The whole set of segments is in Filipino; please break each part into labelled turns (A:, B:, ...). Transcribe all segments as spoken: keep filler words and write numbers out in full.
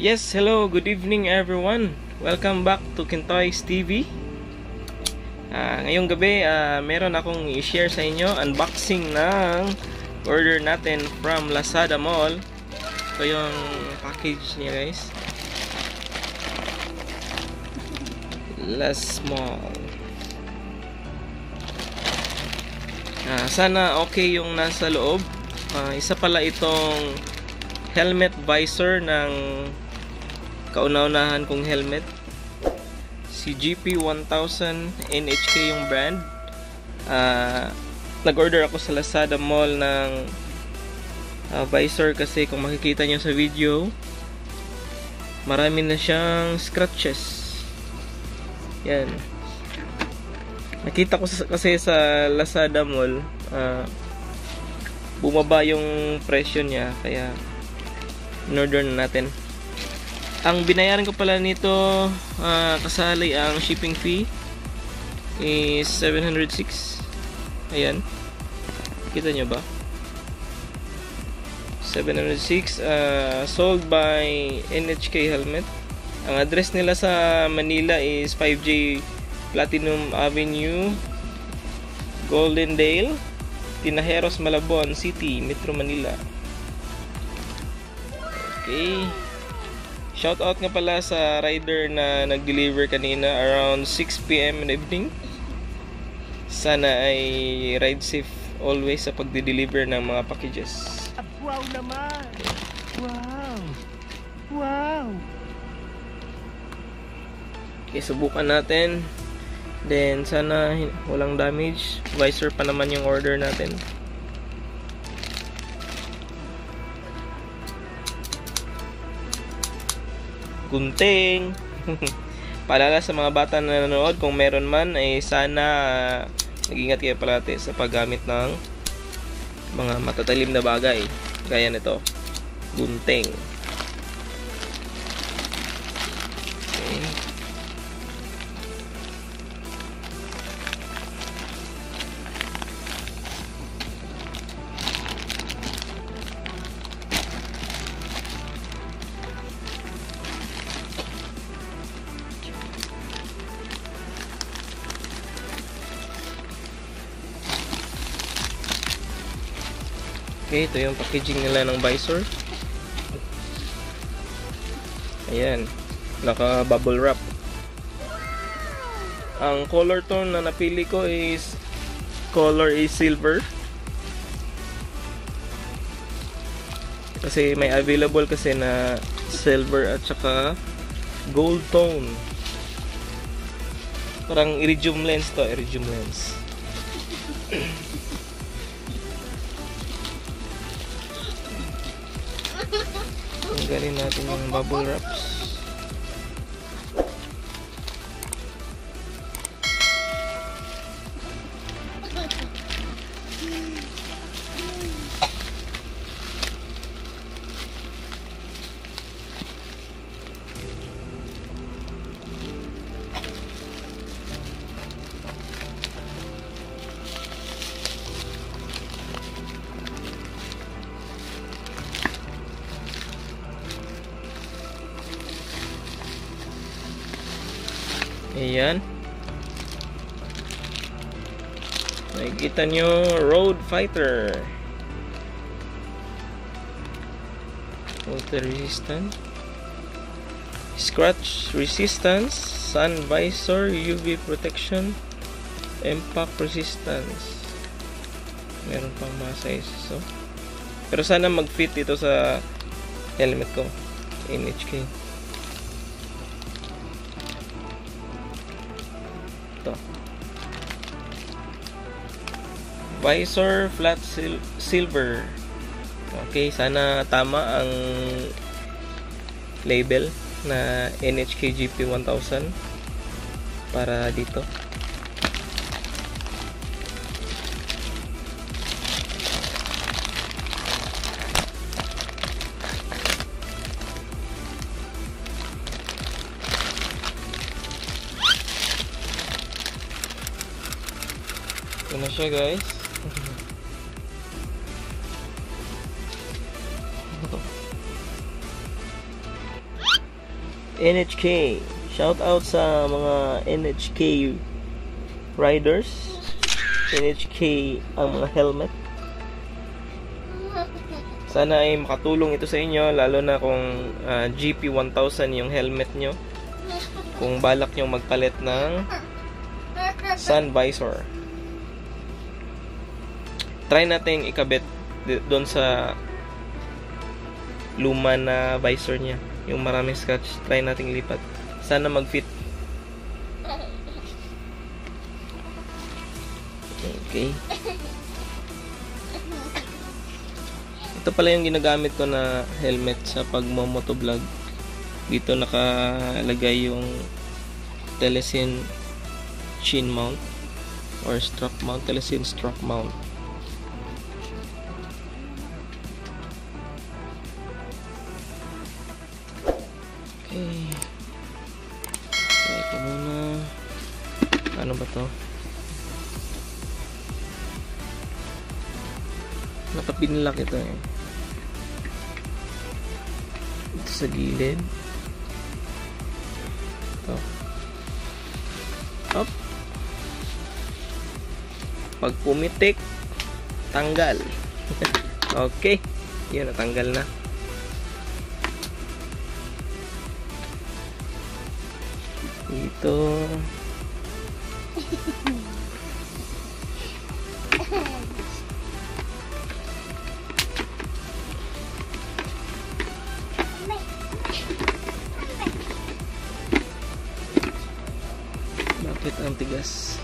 A: Yes, hello, good evening everyone. Welcome back to Kintoys T V. Uh, ngayong gabi, uh, meron akong i-share sa inyo unboxing ng order natin from Lazada Mall. Ito yung package niya, guys. Las Mall. Uh, sana okay yung nasa loob. Uh, isa pala itong helmet visor ng kauna-unahan kong helmet, si G P one thousand N H K yung brand. uh, nag-order ako sa Lazada Mall ng uh, visor kasi kung makikita nyo sa video, marami na siyang scratches. Yan, nakita ko kasi sa Lazada Mall, uh, bumaba yung presyo niya, kaya in-order na natin. Ang binayaran ko pala nito, uh, kasali ang shipping fee, is seven hundred six. Ayan, kita nyo ba? seven hundred six, uh, sold by N H K Helmet. Ang address nila sa Manila is five J Platinum Avenue, Goldendale, Tinajeros, Malabon City, Metro Manila. Okay, shout out nga pala sa rider na nag-deliver kanina around six P M in the evening. Sana ay ride safe always sa pagde-deliver ng mga packages.
B: Wow naman! Wow! Wow!
A: Okay, subukan natin. Then sana walang damage. Visor pa naman yung order natin. Gunting. Paalala sa mga bata na nanonood, kung meron man ay sana uh, mag-ingat kayo palagi sa paggamit ng mga matatalim na bagay gaya nito, gunting. Okay. Okay, ito yung packaging nila ng visor. Ayan, naka bubble wrap. Ang color tone na napili ko is color is silver, kasi may available kasi na silver at saka gold tone. Parang iridium lens to, iridium lens. Tanggalin natin yung bubble wraps. Ayan, nakikita nyo, Road Fighter, water resistant, scratch resistance, sun visor, U V protection, impact resistance. Meron pang mga sizes, so. Pero sana mag-fit ito sa helmet ko, N H K. Ito, visor flat sil silver. Okay, sana tama ang label na N H K G P one thousand para dito. Ito na siya, guys. N H K. Shout out sa mga N H K riders. N H K ang mga helmet. Sana ay makatulong ito sa inyo, lalo na kung uh, G P one thousand yung helmet nyo. Kung balak nyo magpalit ng sun visor. Try natin ikabit doon sa luma na visor niya. Yung maraming scratch, try natin ilipat. Sana mag-fit. Okay. Ito pala yung ginagamit ko na helmet sa pagmo-motovlog. Dito nakalagay yung Telesin chin mount or strap mount, Telesin strap mount. Okay. Try ko muna. Ano ba to? Nakapinlock ito eh. Ito sa gilid. Ito. Up. Pag pumitik, tanggal. Okay. Yun, natanggal na. Ito. Bakit ang tigas?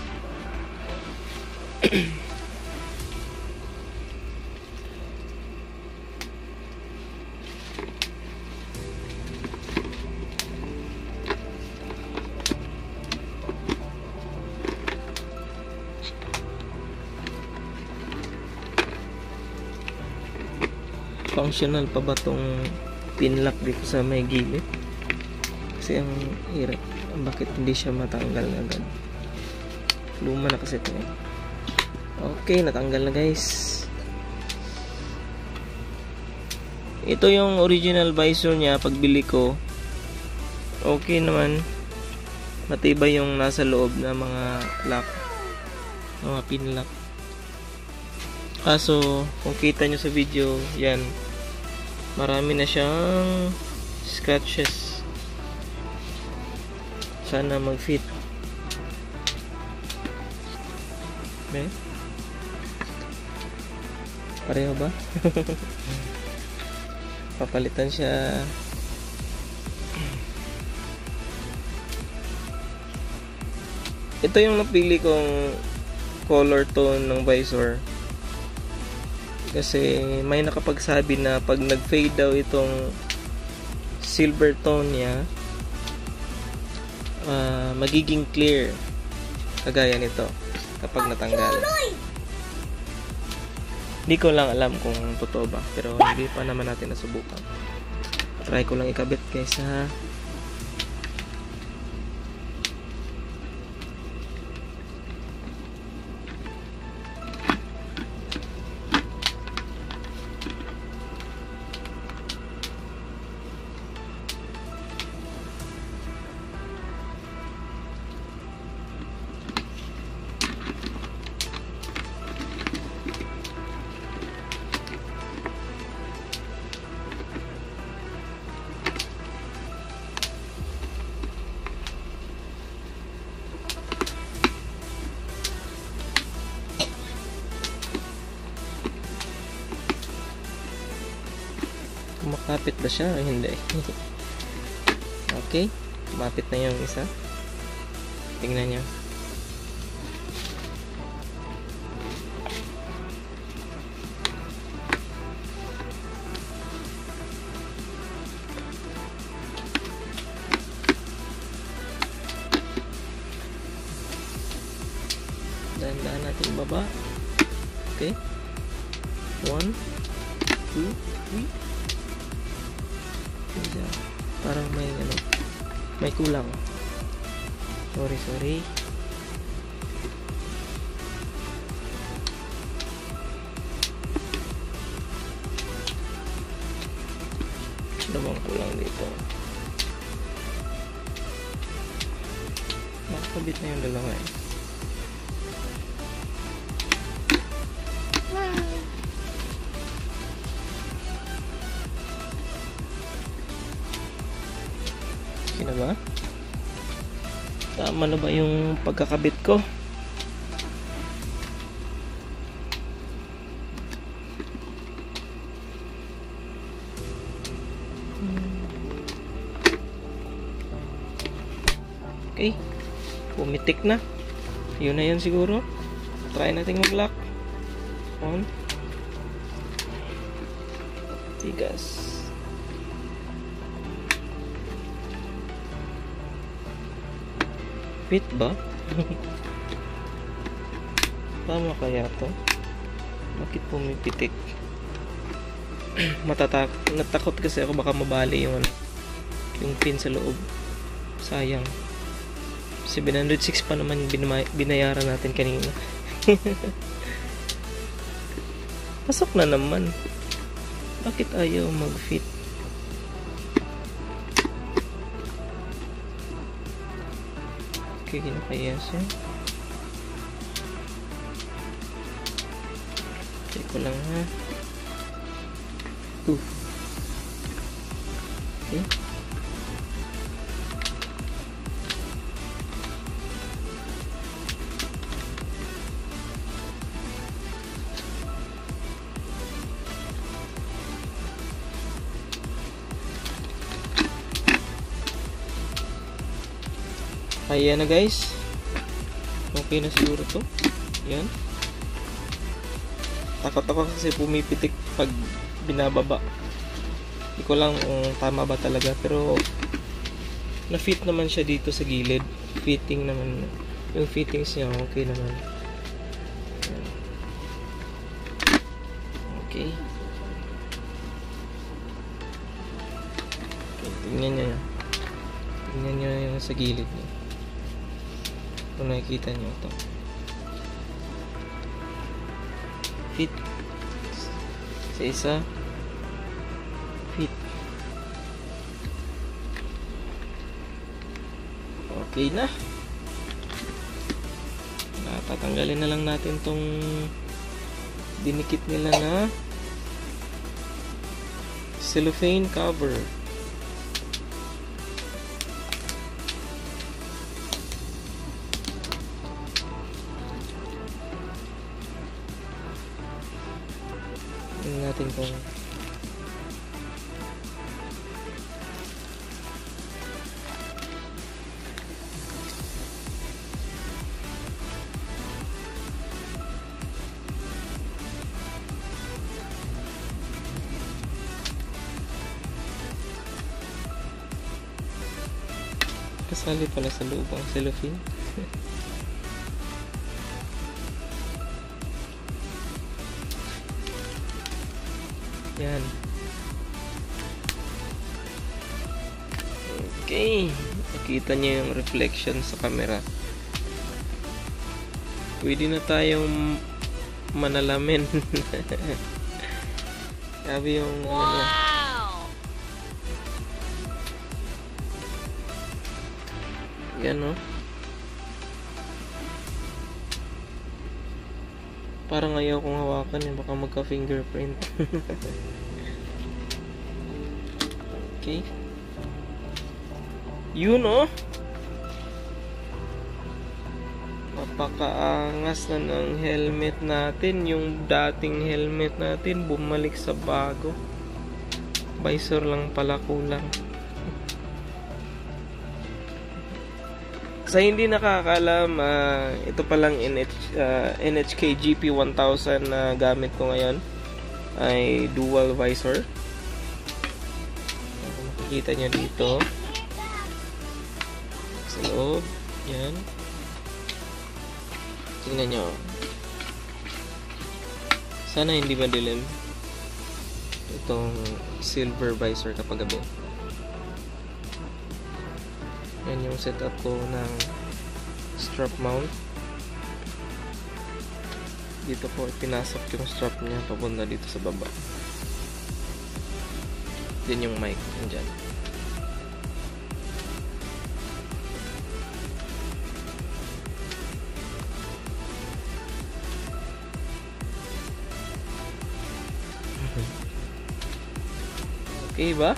A: Functional pa ba tong pinlock dito sa may gilid? Kasi ang hirap. Bakit hindi siya matanggal agad? Luma na kasi ito eh. Okay, natanggal na guys. Ito yung original visor niya pagbili ko. Okay naman. Matibay yung nasa loob na mga lock. Mga pinlock. Kaso, kung kita nyo sa video, yan. Marami na siyang scratches. Sana mag-fit. Okay. Pareho ba? Papalitan siya. Ito yung napili kong color tone ng visor. Kasi may nakapagsabi na pag nag-fade daw itong silver tone niya, uh, magiging clear kagaya nito kapag natanggal. Hindi ko lang alam kung totoo ba, pero hindi pa naman natin nasubukan. Try ko lang ikabit guys ha. Makapit ba siya? Ay, hindi. Okay. Kumapit na yung isa. Tingnan nyo. Dahan-dahan natin baba. Okay. One, two, three. Parang may ano, may kulang. Sorry, sorry. Dalawang kulang dito. Kabit na yung dalawa eh. Okay na ba? Tama na ba yung pagkakabit ko? Okay, pumitik na. Yun na yun siguro. Try natin mag-lock. On. Tigas. Fit ba? Tama kaya to? Bakit pumipitik? Matatak natakot kasi ako baka mabali yung yung pin sa loob. Sayang. seven hundred six pa naman binayaran natin kanina. Pasok na naman. Bakit ayaw mag-fit? Okay, kinakaya siya. Check ko lang ha. Uh. Okay. Ayan na guys. Okay na siguro to. Yan. Takot ako kasi pumipitik pag binababa. Hindi ko lang um, tama ba talaga. Pero na-fit naman siya dito sa gilid. Fitting naman. Yung fittings niya okay naman. Yan. Okay. Okay. Tingnan niya yan. Tingnan niyo yung sa gilid niya. Kung nakikita nyo ito. Fit. Sa isa. Fit. Okay na. Tatanggalin na lang natin tong dinikit nila na cellophane cover. Natin kung kasali pala sa loob ang cellophane. Yan. Okay. Nakita niyo yung reflection sa camera. Pwede na tayong manalamin. Sabi yung wow! Ano, yan o. Parang ayaw kong hawakan eh. Baka magka-fingerprint. Okay. Yun oh. Napakaangas na ng helmet natin. Yung dating helmet natin bumalik sa bago. Visor lang pala kulang. Sa hindi nakakaalam, uh, ito palang N H, uh, N H K G P one thousand na uh, gamit ko ngayon ay dual visor. Makikita nyo dito sa loob. Yan. Tingnan nyo. Sana hindi madilim itong silver visor kapag gabi. Yan yung setup ko ng strap mount. Dito ko pinasok yung strap niya papunta dito sa baba. Din yung mic nandyan. Okay ba?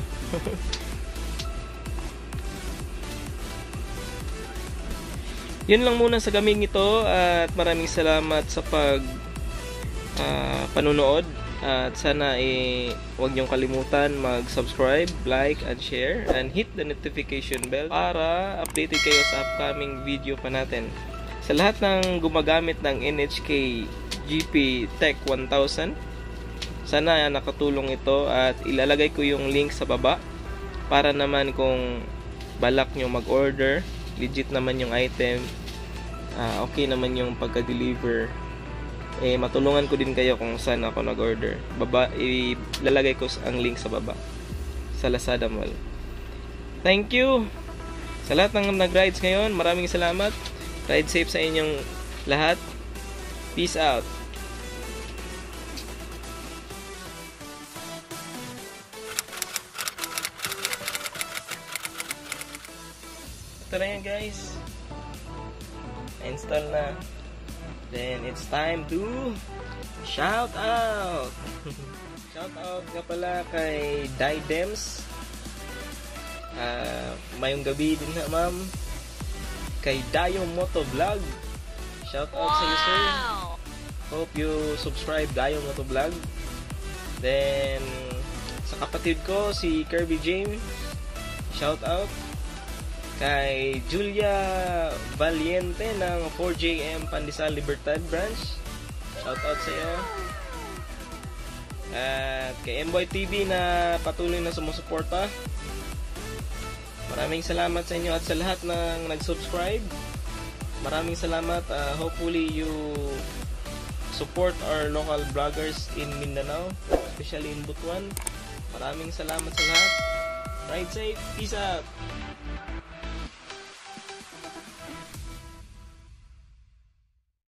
A: Yun lang muna sa gaming ito at maraming salamat sa pag uh, panunood at sana eh huwag niyong kalimutan mag-subscribe, like, and share and hit the notification bell para updated kayo sa upcoming video pa natin. Sa lahat ng gumagamit ng N H K G P Tech one thousand, sana nakatulong ito at ilalagay ko yung link sa baba para naman kung balak nyo mag-order, legit naman yung item, uh, okay naman yung pagka-deliver, eh matulungan ko din kayo kung saan ako nag-order. Baba, ilalagay ko ang link sa baba sa Lazada Mall. Thank you sa lahat ng nag-rides ngayon. Maraming salamat. Ride safe sa inyong lahat. Peace out. Ito na yan guys, install na. Then it's time to shout out. Shout out nga pala kay Didems, uh, mayong gabi din na ma'am. Kay Dayo Moto Vlog, shout out wow. sa iyo sir. Hope you subscribe Dayo Moto Vlog. Then sa kapatid ko si Kirby James, shout out. Kay Julia Valiente ng four J M Pandesal Libertad Branch, shout out sa iyo. At kay M-Boy T V na patuloy na sumusuporta, maraming salamat sa inyo at sa lahat ng nag-subscribe. Maraming salamat. Uh, hopefully you support our local vloggers in Mindanao, especially in Butuan. Maraming salamat sa lahat. Ride safe. Peace out.